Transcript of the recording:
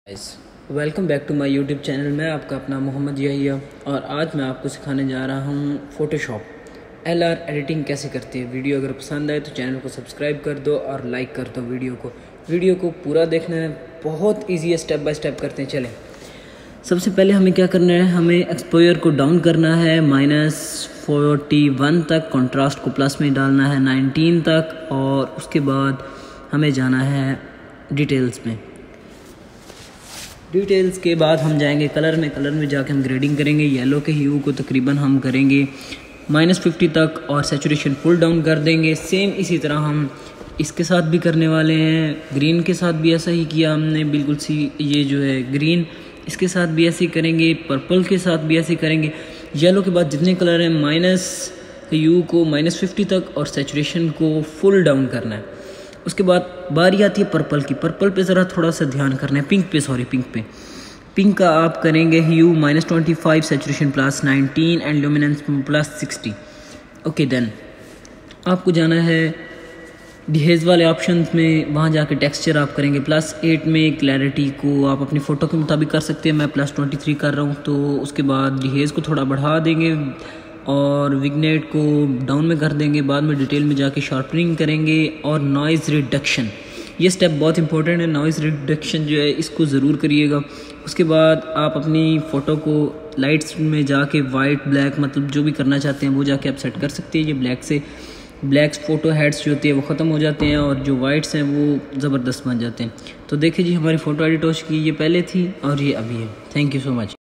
Welcome back to my YouTube channel. मैं आपका अपना मोहम्मद यहिया और आज मैं आपको सिखाने जा रहा हूँ फ़ोटोशॉप LR एडिटिंग कैसे करती है। वीडियो अगर पसंद आए तो चैनल को सब्सक्राइब कर दो और लाइक कर दो। वीडियो को पूरा देखना है, बहुत इजी है, स्टेप बाय स्टेप करते हैं। चलें, सबसे पहले हमें क्या करना है, हमें एक्सपोजर को डाउन करना है -41 तक, कंट्रास्ट को प्लस में डालना है 19 तक और उसके बाद हमें जाना है डिटेल्स में। डिटेल्स के बाद हम जाएंगे कलर में जाके हम ग्रेडिंग करेंगे। येलो के ह्यू को तकरीबन हम करेंगे -50 तक और सैचुरेशन फुल डाउन कर देंगे। सेम इसी तरह हम इसके साथ भी करने वाले हैं। ग्रीन के साथ भी ऐसा ही किया हमने, बिल्कुल सी ये जो है ग्रीन, इसके साथ भी ऐसे ही करेंगे। पर्पल के साथ भी ऐसे ही करेंगे। येलो के बाद जितने कलर हैं ह्यू को -50 तक और सैचुरेशन को फुल डाउन करना है। उसके बाद बारी आती है पर्पल की। पर्पल पे ज़रा थोड़ा सा ध्यान करना है। पिंक का आप करेंगे hue -25, saturation +19 and luminance +60। Okay, then आपको जाना है डिहेज वाले ऑप्शन में, वहाँ जाके टेक्सचर आप करेंगे +8 में। क्लैरिटी को आप अपनी फ़ोटो के मुताबिक कर सकते हैं, मैं +23 कर रहा हूँ। तो उसके बाद डिहेज को थोड़ा बढ़ा देंगे और विग्नेट को डाउन में कर देंगे। बाद में डिटेल में जाके शार्पनिंग करेंगे और नॉइज़ रिडक्शन, ये स्टेप बहुत इंपॉर्टेंट है। नॉइज़ रिडक्शन जो है इसको ज़रूर करिएगा। उसके बाद आप अपनी फ़ोटो को लाइट्स में जाके वाइट ब्लैक, मतलब जो भी करना चाहते हैं वो जाके आप सेट कर सकते हैं। ये ब्लैक फ़ोटो हेड्स जो होती है वो ख़त्म हो जाते हैं और जो वाइट्स हैं वो ज़बरदस्त बन जाते हैं। तो देखिए जी, हमारी फ़ोटो एडिट हो चुकी है। ये पहले थी और ये अभी है। Thank you so much.